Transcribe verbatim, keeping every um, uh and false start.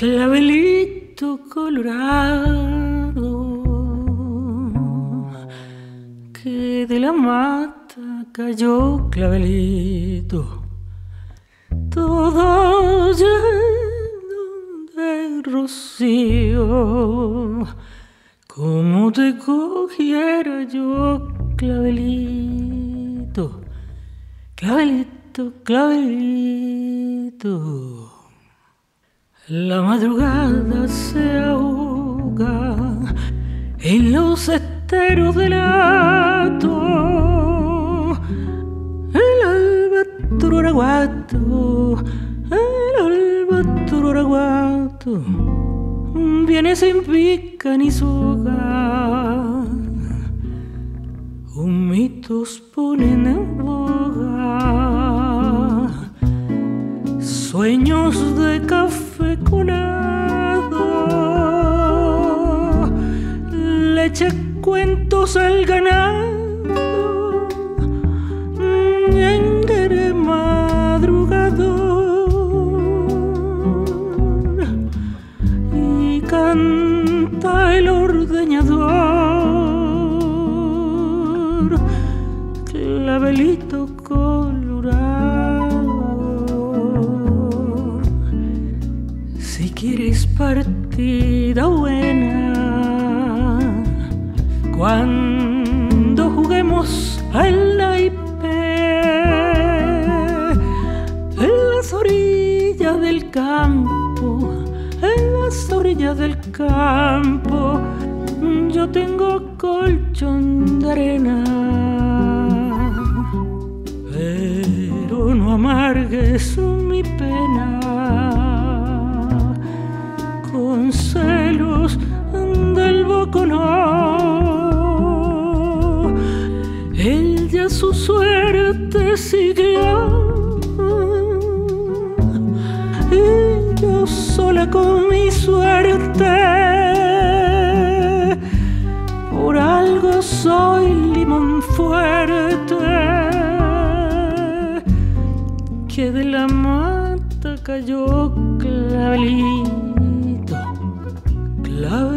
Clavelito colorado que de la mata cayó clavelito, todo lleno de rocío, como te cogiera yo, clavelito, clavelito, clavelito. La madrugada se ahoga en los esteros del hato, el albatro araguato, el albatro araguato viene sin pica ni soga, humitos ponen en boga sueños de café colado, leche, cuentos al ganado, ñenguere madrugador, y canta el ordeñador, clavelito colorado. Si quieres partida buena, cuando juguemos al naipe en las orillas del campo, en las orillas del campo, yo tengo colchón de arena, pero no amargues mi pena con celos del boconó. Él ya su suerte siguió y yo sola con mi suerte. Por algo soy limón fuerte que de la mata cayó clavelito, clavelito.